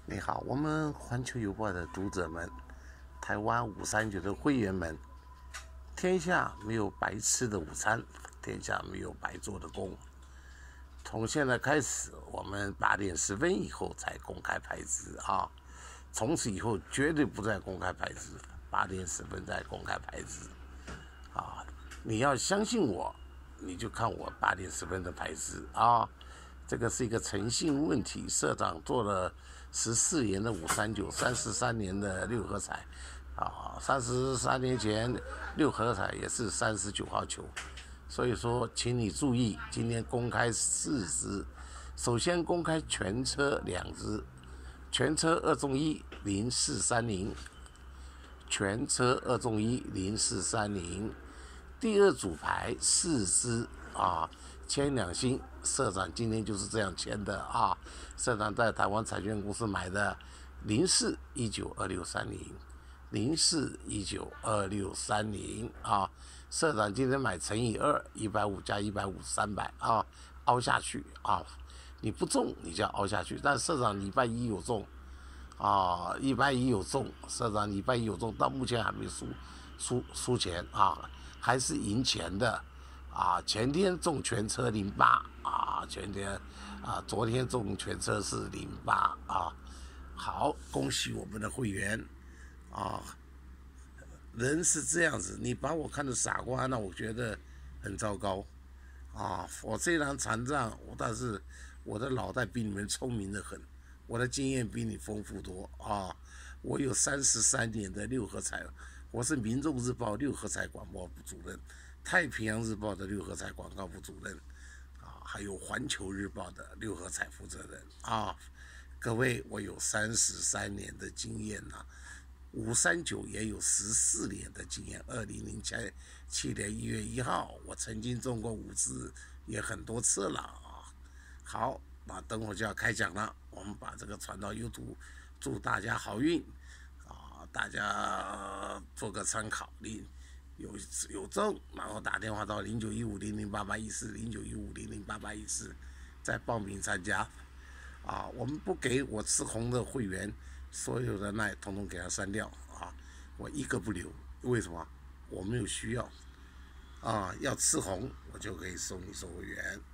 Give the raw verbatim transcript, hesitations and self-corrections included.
你好，我们环球邮报的读者们，台湾五三九的会员们，天下没有白吃的午餐，天下没有白做的工。从现在开始，我们八点十分以后才公开牌子啊，从此以后绝对不再公开牌子，八点十分再公开牌子啊！你要相信我，你就看我八点十分的牌子啊。这个是一个诚信问题。社长做了十四年的五三九，三十三年的六合彩，啊，三十三年前六合彩也是三十九号球，所以说，请你注意，今天公开四支，首先公开全车两支，全车二中一零四三零，全车二中一零四三零，第二组牌四支啊。签两星，社长今天就是这样签的啊！社长在台湾彩券公司买的零四一九二六三零，零四一九二六三零啊！社长今天买乘以二，一百五加一百五，三百啊，凹下去啊！你不中你就要凹下去，但社长礼拜一有中啊，礼拜一有中，社长礼拜一有中，到目前还没输输输钱啊，还是赢钱的。啊，前天中全车零八啊，前天啊，昨天中全车是零八啊，好，恭喜我们的会员啊！人是这样子，你把我看成傻瓜，那我觉得很糟糕啊！我这张残障，我但是我的脑袋比你们聪明得很，我的经验比你丰富多啊！我有三十三年的六合彩，我是民众日报六合彩广播部主任。太平洋日报的六合彩广告部主任啊，还有环球日报的六合彩负责人啊，各位，我有三十三年的经验呐、啊，五三九也有十四年的经验。二零零七年一月一号，我曾经中过五次，也很多次了啊。好，那等会就要开讲了，我们把这个传到 YouTube， 祝大家好运啊！大家做个参考。你。有有中，然后打电话到零九一五零零八八一四零九一五零零八八一四，再报名参加。啊，我们不给我吃红的会员，所有的那统统给他删掉啊，我一个不留。为什么？我没有需要啊，要吃红我就可以收你收会员。